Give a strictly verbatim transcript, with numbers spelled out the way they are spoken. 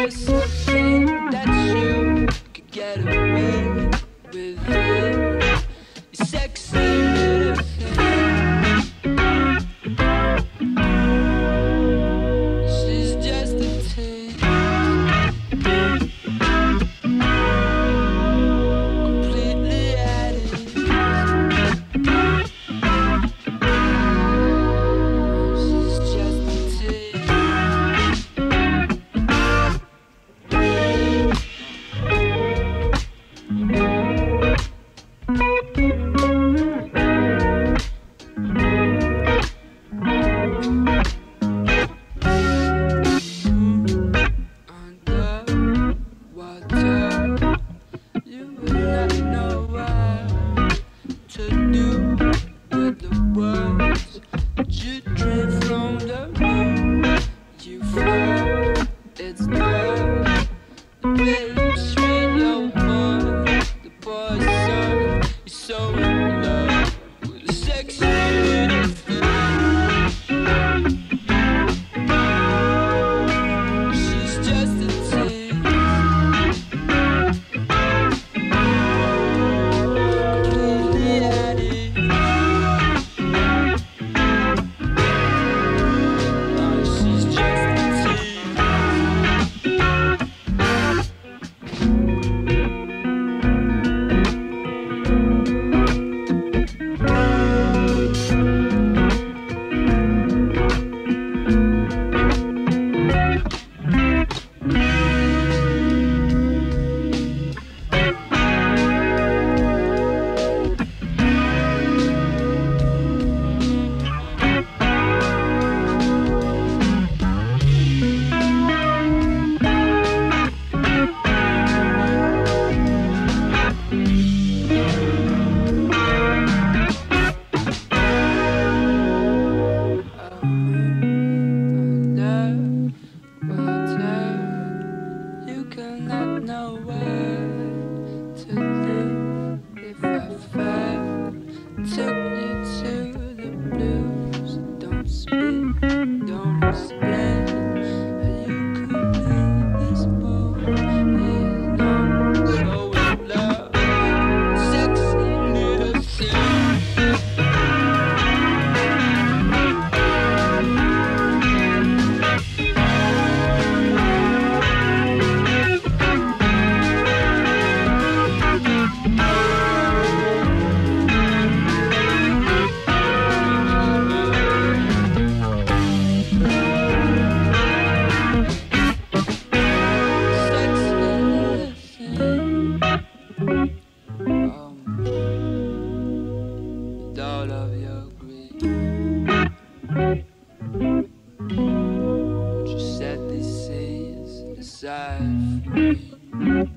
just think that you could get away with it. You sexy little thing. She's just a taste. Completely at it. She's just a taste. Under water, you will not know what to do with the words you drink from the room. You float, it's good. The bitch between your mind, the poison. You're so in love with a sexy little thing. She's just a taste. Completely at it. Oh, she's just a taste. Under water, you cannot know what to do. If I fell, took you to the blues. Don't speak, don't explain how you could leave this boy. He's not so in love, sexy little thing. Sexy little thing. Um, with all of your greed, won't you set these seas aside for me?